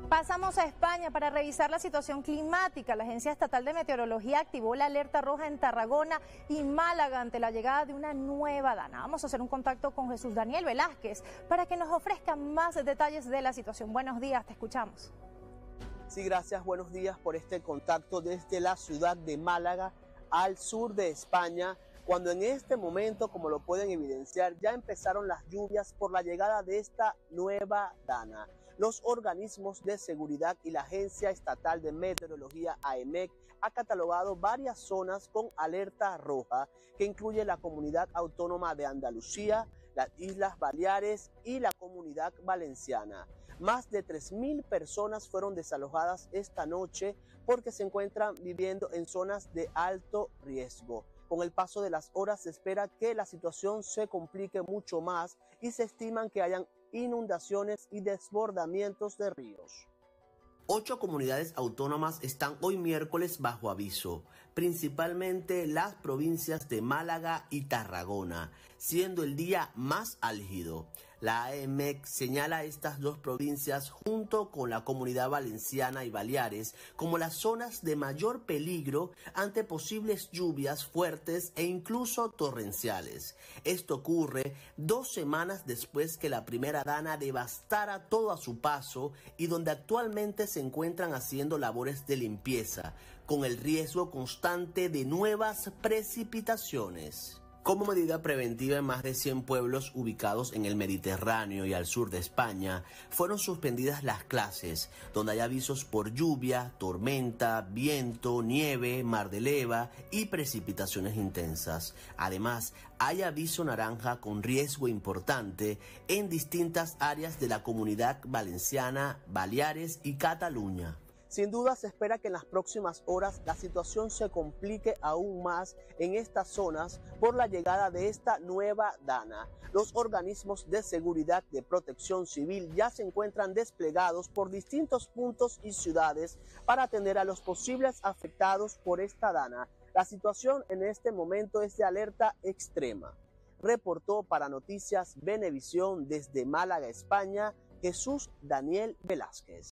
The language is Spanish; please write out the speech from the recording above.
Pasamos a España para revisar la situación climática. La Agencia Estatal de Meteorología activó la alerta roja en Tarragona y Málaga ante la llegada de una nueva dana. Vamos a hacer un contacto con Jesús Daniel Velázquez para que nos ofrezca más detalles de la situación. Buenos días, te escuchamos. Sí, gracias. Buenos días por este contacto desde la ciudad de Málaga al sur de España, cuando en este momento, como lo pueden evidenciar, ya empezaron las lluvias por la llegada de esta nueva dana. Los organismos de seguridad y la Agencia Estatal de Meteorología, AEMET, ha catalogado varias zonas con alerta roja, que incluye la Comunidad Autónoma de Andalucía, las Islas Baleares y la Comunidad Valenciana. Más de 3.000 personas fueron desalojadas esta noche porque se encuentran viviendo en zonas de alto riesgo. Con el paso de las horas se espera que la situación se complique mucho más y se estiman que hayan inundaciones y desbordamientos de ríos. 8 comunidades autónomas están hoy miércoles bajo aviso, principalmente las provincias de Málaga y Tarragona, siendo el día más álgido. La AEMET señala a estas dos provincias junto con la Comunidad Valenciana y Baleares como las zonas de mayor peligro ante posibles lluvias fuertes e incluso torrenciales. Esto ocurre 2 semanas después que la primera dana devastara todo a su paso y donde actualmente se encuentran haciendo labores de limpieza, con el riesgo constante de nuevas precipitaciones. Como medida preventiva, en más de 100 pueblos ubicados en el Mediterráneo y al sur de España fueron suspendidas las clases, donde hay avisos por lluvia, tormenta, viento, nieve, mar de leva y precipitaciones intensas. Además, hay aviso naranja con riesgo importante en distintas áreas de la Comunidad Valenciana, Baleares y Cataluña. Sin duda se espera que en las próximas horas la situación se complique aún más en estas zonas por la llegada de esta nueva dana. Los organismos de seguridad de protección civil ya se encuentran desplegados por distintos puntos y ciudades para atender a los posibles afectados por esta dana. La situación en este momento es de alerta extrema. Reportó para Noticias Venevisión desde Málaga, España, Jesús Daniel Velázquez.